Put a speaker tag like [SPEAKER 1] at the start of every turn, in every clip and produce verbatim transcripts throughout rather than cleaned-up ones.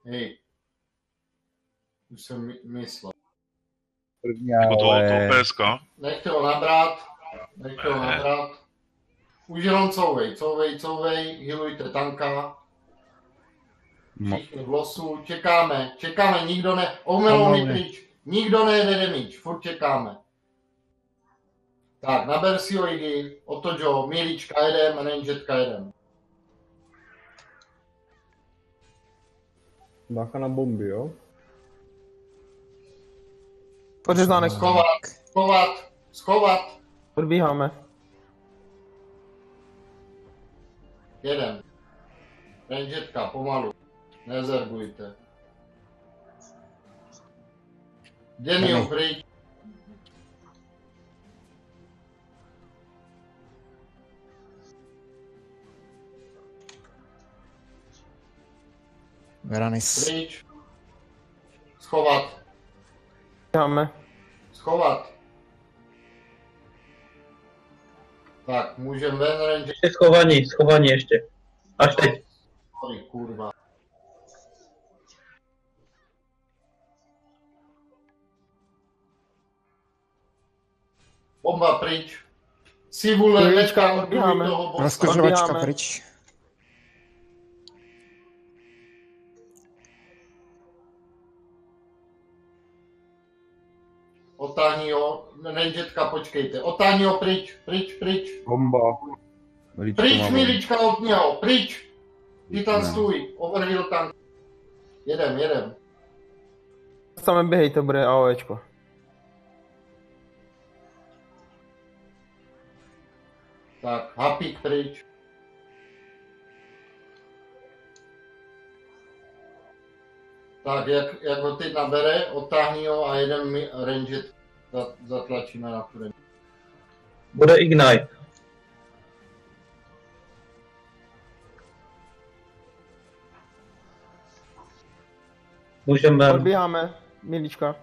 [SPEAKER 1] Hej. Už jsem myslel.
[SPEAKER 2] První,
[SPEAKER 3] Jako to,
[SPEAKER 2] ale...
[SPEAKER 3] to P S K.
[SPEAKER 1] Nechte ho nabrat. Nechte ho nabrat. Už jenom couvej, couvej, couvej. Healujte tanka. Všichni v losu. Čekáme, čekáme, nikdo ne... Omelouny pryč. Nikdo nejde damage, furt čekáme. Tak, naber si oidy, Otojo, Milička jedem, Rangetka jedem.
[SPEAKER 4] Bacha na bomby, jo?
[SPEAKER 5] Podřezánek.
[SPEAKER 1] Schovat, schovat, schovat.
[SPEAKER 5] Odbíháme.
[SPEAKER 1] Jedem. Rangetka, pomalu. Nezergujte. Denio, pryč.
[SPEAKER 6] Veranis.
[SPEAKER 1] Pryč. Schovat.
[SPEAKER 5] Odbíháme.
[SPEAKER 1] Schovat. Tak, můžeme ven range.
[SPEAKER 7] Ještě schovaní, schovaní ještě. Až teď.
[SPEAKER 1] Sorry, kurva. Bomba pryč. Sivule,
[SPEAKER 5] Chvílička,
[SPEAKER 1] nečka,
[SPEAKER 5] odbíháme.
[SPEAKER 1] toho bossa.
[SPEAKER 6] Rozkořovačka
[SPEAKER 5] Odbíháme.
[SPEAKER 6] pryč.
[SPEAKER 1] Otáhni ho, Rangetka, počkejte. Otáhni ho pryč, pryč, pryč.
[SPEAKER 2] Bomba. Miličko
[SPEAKER 1] Pryč,
[SPEAKER 2] má
[SPEAKER 1] Milička, od něho, pryč. Ty tam
[SPEAKER 2] No.
[SPEAKER 1] stůj, overheal tank. Jedem, jedem.
[SPEAKER 5] Same běhej, to bude AOEčko.
[SPEAKER 1] Tak, hapík pryč. Tak, jak, jak ho teď nabere, otáhni ho a jeden mi ranget zatlačíme na tu range.
[SPEAKER 7] Bude Ignite. Můžeme...
[SPEAKER 5] Odbíháme. Milička.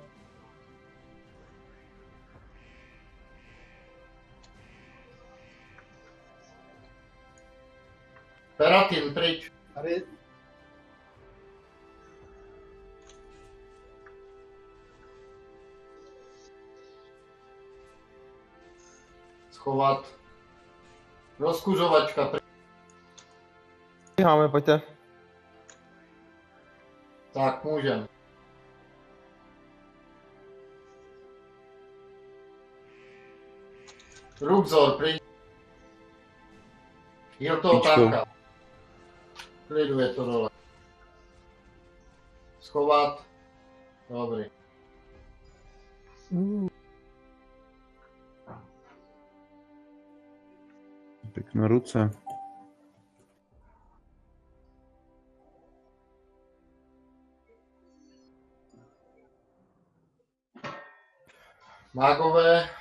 [SPEAKER 1] Peratin pryč.
[SPEAKER 4] Tady
[SPEAKER 1] Schovat. Rozkuřovačka pryč.
[SPEAKER 5] Odbíháme, pojďte.
[SPEAKER 1] Tak, můžem. Rubzor pryč. Heal toho
[SPEAKER 2] Pičku.
[SPEAKER 1] tanka. Kliduje to dole. Schovat. Dobrý.
[SPEAKER 2] Pěkné ruce.
[SPEAKER 1] Mágové.